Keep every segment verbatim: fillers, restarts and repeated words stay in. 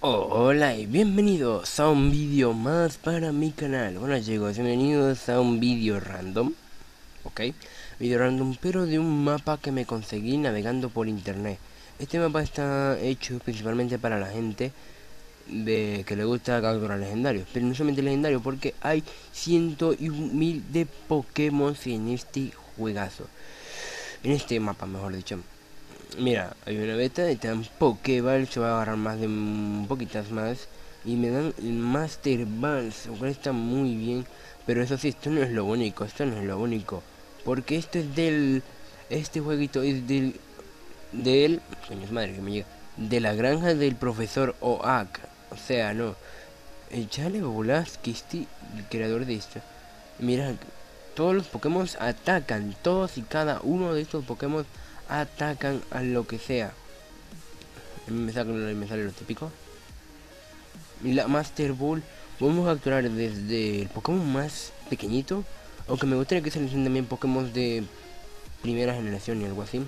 Hola y bienvenidos a un vídeo más para mi canal. Bueno chicos, bienvenidos a un vídeo random. Ok, vídeo random pero de un mapa que me conseguí navegando por internet. Este mapa está hecho principalmente para la gente de que le gusta capturar legendarios, pero no solamente legendarios, porque hay ciento y un mil de Pokémon en este juegazo. En este mapa, mejor dicho. Mira, hay una beta y te dan Pokéball, se va a agarrar más de un poquitas más. Y me dan el Master Balls, lo cual está muy bien. Pero eso sí, esto no es lo único, esto no es lo único. Porque esto es del... Este jueguito es del... Del... Coño, es madre que me llega. De la granja del profesor Oak. O sea, no. El Chale Bolaski, este, el creador de esto. Mira, todos los Pokémon atacan, todos y cada uno de estos Pokémon atacan a lo que sea. Me sale, me sale lo típico. Y la Master Ball, podemos capturar desde el Pokémon más pequeñito, aunque me gustaría que saliesen también Pokémon de primera generación y algo así.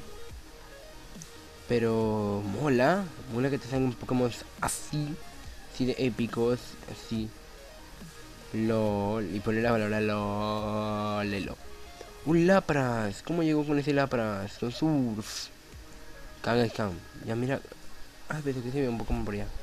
Pero mola, mola que te salgan Pokémon así, así de épicos, así. LOL, y poner la palabra LOL, LOL. Un Lapras, ¿cómo llegó con ese Lapras? Con Surf. Kangaskhan, ya mira. Ah, pero que se ve un Pokémon por allá.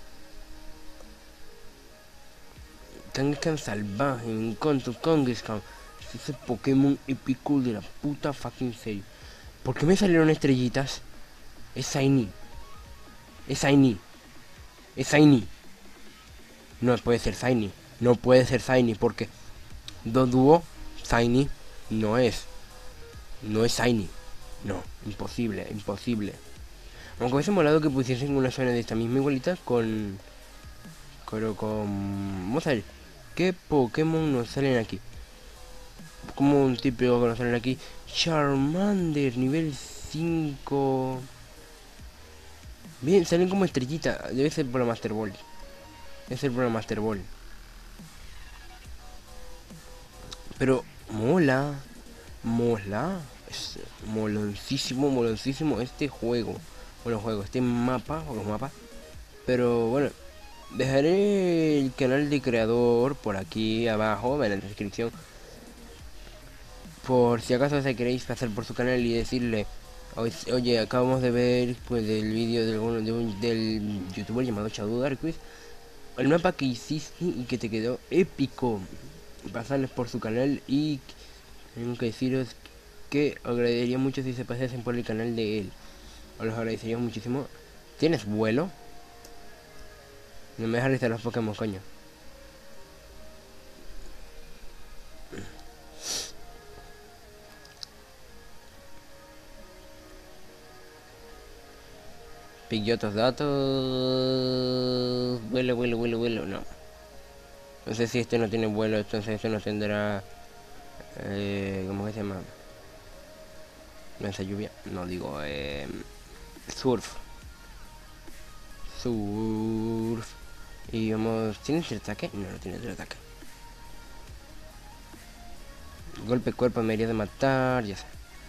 Kangaskhan salvaje, me encuentro Kangaskhan. Ese Pokémon épico de la puta fucking serie. ¿Por qué me salieron estrellitas? Es Shiny. Es Shiny. Es Shiny. No puede ser Shiny. No puede ser Shiny porque Doduo Shiny no es. No es Shiny. No, imposible, imposible. Aunque hubiese molado que pusiesen una zona de esta misma igualita con... Pero con... Vamos a ver. ¿Qué Pokémon nos salen aquí? Como un típico que nos salen aquí. Charmander, nivel cinco. Bien, salen como estrellita. Debe ser por la Master Ball. Debe ser por la Master Ball. Pero mola. Mola. Es moloncísimo, moloncísimo este juego. Bueno, juego, este mapa. O los mapas. Pero bueno. Dejaré el canal de creador por aquí abajo en la descripción. Por si acaso se queréis pasar por su canal y decirle: oye, acabamos de ver pues el vídeo de alguno de un, del youtuber llamado Shadow Darkwiz, el mapa que hiciste y que te quedó épico. Pasarles por su canal y tengo que deciros que agradecería mucho si se pasasen por el canal de él. Os los agradecería muchísimo. ¿Tienes vuelo? No me dejas listar los Pokémon, coño. Pidió otros datos. Vuelo, vuelo, vuelo, vuelo. No. No sé si este no tiene vuelo, entonces este no tendrá... Eh, ¿Cómo que se llama? Lanza lluvia. No digo... Eh, surf. Surf. Y vamos... ¿Tiene el ataque? No, no tiene el ataque. Golpe cuerpo me iría de matar, ya sé.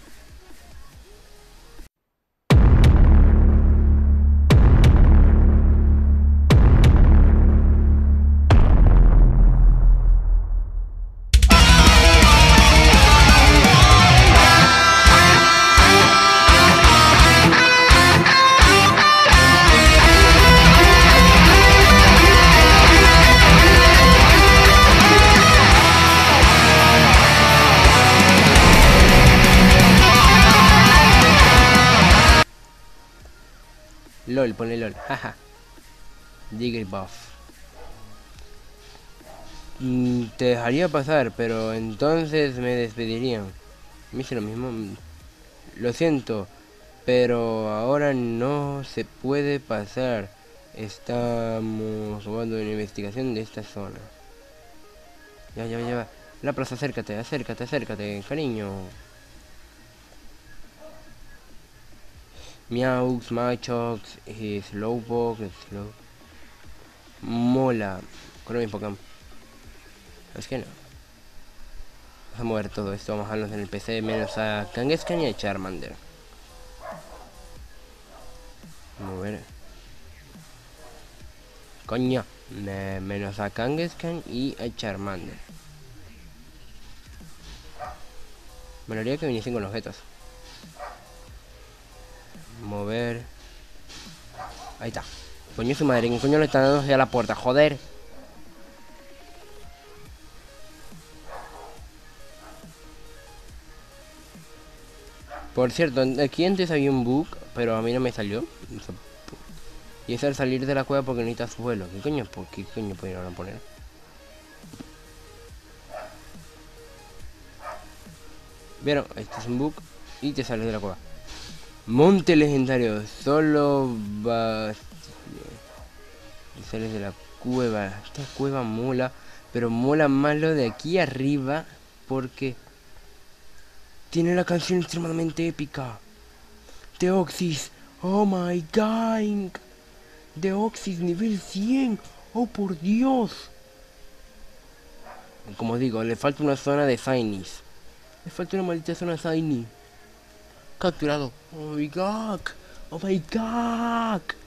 LOL, ponle LOL, jaja. Jigglypuff. Mm, te dejaría pasar, pero entonces me despedirían. Me hice lo mismo. Lo siento, pero ahora no se puede pasar. Estamos jugando una investigación de esta zona. Ya, ya, ya. La plaza, acércate, acércate, acércate, cariño. Meows, Machox, eh, Slowpoke, Slow... Mola. Con mi Pokémon. Es que no. Vamos a mover todo esto, vamos a dejarnos en el P C, menos a Kangaskhan y a Charmander. Mover. Coño. Me- menos a Kangaskhan y a Charmander. Me haría que viniesen con objetos. Mover. Ahí está. Coño su madre, ¿qué coño le está dando hacia la puerta? Joder. Por cierto, aquí antes había un bug, pero a mí no me salió. Y es al salir de la cueva porque necesita suelo. ¿Qué coño, por qué coño pudieron poner? Vieron, este es un bug y te sales de la cueva. Monte legendario, solo vas. Y sales de la cueva. Esta cueva mola, pero mola más lo de aquí arriba porque tiene la canción extremadamente épica. Deoxys, oh my god. Deoxys nivel cien, oh por Dios. Como digo, le falta una zona de Shinies. Le falta una maldita zona Shiny. Capturado. Oh my god. Oh my god.